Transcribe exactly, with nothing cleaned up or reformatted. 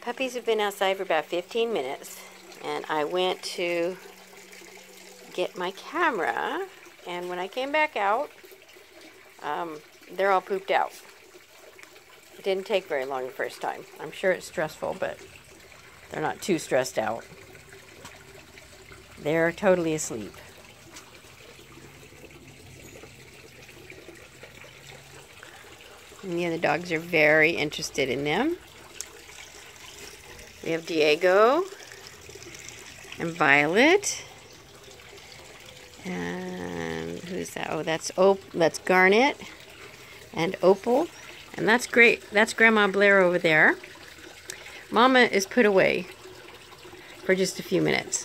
Puppies have been outside for about fifteen minutes, and I went to get my camera, and when I came back out, um, they're all pooped out. It didn't take very long the first time. I'm sure it's stressful, but they're not too stressed out. They're totally asleep. And the other dogs are very interested in them. We have Diego and Violet. And who's that? Oh, that's Op that's Garnet and Opal. And that's great. That's Grandma Blair over there. Mama is put away for just a few minutes.